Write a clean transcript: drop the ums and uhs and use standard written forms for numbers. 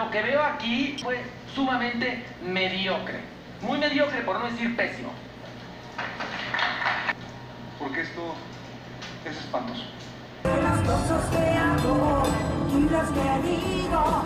lo que veo aquí fue sumamente mediocre. Muy mediocre, por no decir pésimo. Porque esto es espantoso. Las cosas que hago y las que digo